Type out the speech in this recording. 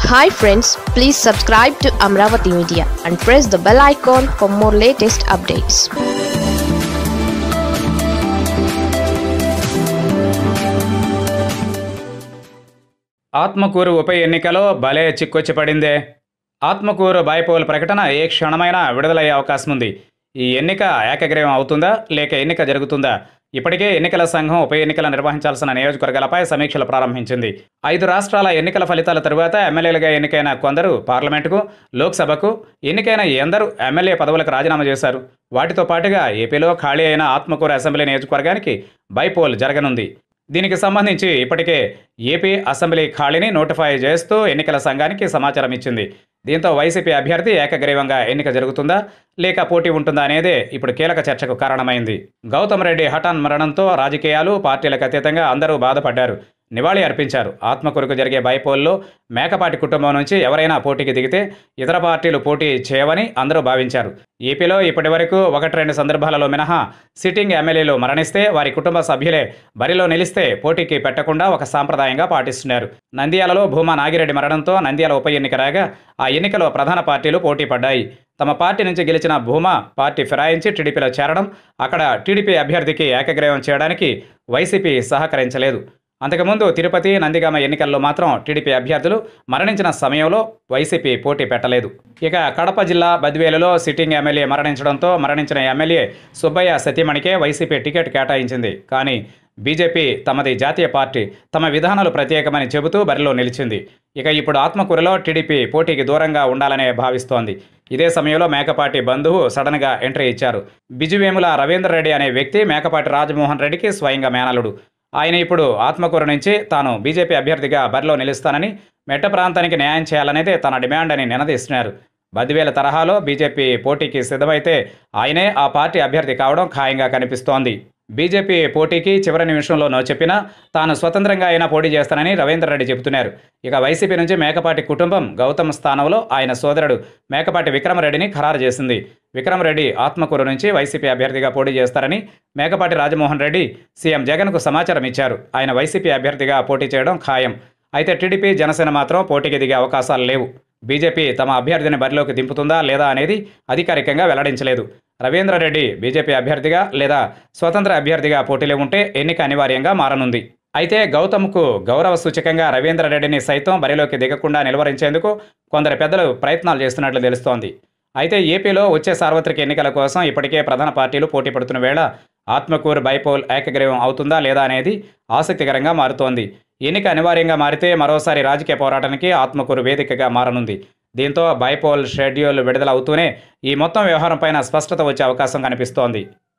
Hi friends, please subscribe to Amaravathi Media and press the bell icon for more latest updates. Atmakur ఉప ఎన్నికలో భలే చిక్కొచ్చి పడిందే. Atmakur bypoll ప్రకటన ఏ క్షణమైనా విడుదలయ్యే అవకాశం ఉంది. ఈ ఎన్నిక ఏకగ్రీవం అవుతుందా లేక ఎన్నిక జరుగుతుందా? ఇప్పటికే ఎన్నికల సంఘం ఉప ఎన్నికలు నిర్వహించాల్సిన నియోజకవర్గాలపై సమీక్షలు ప్రారంభించింది. 5 రాష్ట్రాల ఎన్నికల ఫలితాల తరువాత ఎమ్మెల్యేలుగా ఎన్నికైన కొందరు పార్లమెంటుకు, లోక్సభకు, ఎన్నికైన ఎందరూ ఎమ్మెల్యే పదవులకు రాజీనామా చేశారు. వాటితో పాటుగా ఏపీలో ఖాళీ అయిన ఆత్మకూరు అసెంబ్లీ నియోజకవర్గానికి బైపోల్ జరగనుంది. దీనికి సంబంధించి ఇప్పటికే ఏపీ అసెంబ్లీ ఖాళీని నోటిఫై చేస్తూ ఎన్నికల సంఘానికి సమాచారం ఇచ్చింది. దీంతో వైసీపీ అభ్యర్థి ఏకగ్రీవంగా ఎన్నిక జరుగుతుందా లేక పోటీ ఉంటుందా అనేదే ఇప్పుడు కీలక చర్చకు కారణమైంది. గౌతమ్ రెడ్డి హఠాన్ మరణంతో రాజకీయాలు, పార్టీలకు అతీతంగా అందరూ బాధపడ్డారు, నివాళి అర్పించారు. ఆత్మకూరుకు జరిగే బైపోల్లో మేకపాటి కుటుంబం నుంచి ఎవరైనా పోటీకి దిగితే ఇతర పార్టీలు పోటీ చేయవని అందరూ భావించారు. ఏపీలో ఇప్పటి వరకు 1-2 సందర్భాలలో మినహా సిట్టింగ్ ఎమ్మెల్యేలు మరణిస్తే వారి కుటుంబ సభ్యులే బరిలో నిలిస్తే పోటీకి పెట్టకుండా ఒక సాంప్రదాయంగా పాటిస్తున్నారు. నంద్యాలలో భూమా నాగిరెడ్డి మరణంతో నంద్యాల ఉప ఎన్నిక రాగా ఆ ఎన్నికలో ప్రధాన పార్టీలు పోటీ పడ్డాయి. తమ పార్టీ నుంచి గెలిచిన భూమా పార్టీ ఫిరాయించి టీడీపీలో చేరడం, అక్కడ టీడీపీ అభ్యర్థికి ఏకగ్రీవం చేయడానికి వైసీపీ సహకరించలేదు. అంతకుముందు తిరుపతి, నందిగామ ఎన్నికల్లో మాత్రం టీడీపీ అభ్యర్థులు మరణించిన సమయంలో వైసీపీ పోటీ పెట్టలేదు. ఇక కడప జిల్లా బద్వేలులో సిట్టింగ్ ఎమ్మెల్యే మరణించడంతో మరణించిన ఎమ్మెల్యే సుబ్బయ్య సతీమణికే వైసీపీ టికెట్ కేటాయించింది. కానీ బీజేపీ తమది జాతీయ పార్టీ, తమ విధానాలు ప్రత్యేకమని చెబుతూ బరిలో నిలిచింది. ఇక ఇప్పుడు ఆత్మకూరులో టీడీపీ పోటీకి దూరంగా ఉండాలనే భావిస్తోంది. ఇదే సమయంలో మేకపాటి బంధువు సడన్గా ఎంట్రీ ఇచ్చారు. బిజువేముల రవీందర్ రెడ్డి అనే వ్యక్తి మేకపాటి రాజమోహన్ రెడ్డికి స్వయంగా మేనలుడు. ఆయన ఇప్పుడు ఆత్మకూరు నుంచి తాను బీజేపీ అభ్యర్థిగా బరిలో నిలుస్తానని, మెట్ట ప్రాంతానికి న్యాయం చేయాలనేదే తన డిమాండ్ అని నినదీస్తున్నారు. బద్వేల తరహాలో బీజేపీ పోటీకి సిద్ధమైతే ఆయనే ఆ పార్టీ అభ్యర్థి కావడం ఖాయంగా కనిపిస్తోంది. బీజేపీ పోటీకి చివరి నిమిషంలో నో చెప్పినా తాను స్వతంత్రంగా అయినా పోటీ చేస్తానని రవీందర్ రెడ్డి చెబుతున్నారు. ఇక వైసీపీ నుంచి మేకపాటి కుటుంబం గౌతమ్ స్థానంలో ఆయన సోదరుడు మేకపాటి విక్రమరెడ్డిని ఖరారు చేసింది. విక్రమరెడ్డి ఆత్మకూరు నుంచి వైసీపీ అభ్యర్థిగా పోటీ చేస్తారని మేకపాటి రాజమోహన్ రెడ్డి సీఎం జగన్కు సమాచారం ఇచ్చారు. ఆయన వైసీపీ అభ్యర్థిగా పోటీ చేయడం ఖాయం. అయితే టీడీపీ, జనసేన మాత్రం పోటీకి దిగే అవకాశాలు లేవు. బీజేపీ తమ అభ్యర్థిని బరిలోకి దింపుతుందా లేదా అనేది అధికారికంగా వెల్లడించలేదు. రవీంద్రరెడ్డి బీజేపీ అభ్యర్థిగా లేదా స్వతంత్ర అభ్యర్థిగా పోటీలో ఉంటే ఎన్నిక అనివార్యంగా మారనుంది. అయితే గౌతమ్కు గౌరవ సూచకంగా రవీంద్రరెడ్డిని సైతం బరిలోకి దిగకుండా నిలువరించేందుకు కొందరు పెద్దలు ప్రయత్నాలు చేస్తున్నట్లు తెలుస్తోంది. అయితే ఏపీలో వచ్చే సార్వత్రిక ఎన్నికల కోసం ఇప్పటికే ప్రధాన పార్టీలు పోటీ పడుతున్న వేళ ఆత్మకూరు బైపోల్ ఏకగ్రీవం అవుతుందా లేదా అనేది ఆసక్తికరంగా మారుతోంది. ఎన్నిక అనివార్యంగా మారితే మరోసారి రాజకీయ పోరాటానికి ఆత్మకూరు వేదికగా మారనుంది. దీంతో బైపోల్ షెడ్యూల్ విడుదల అవుతూనే ఈ మొత్తం వ్యవహారంపైన స్పష్టత వచ్చే అవకాశం కనిపిస్తోంది.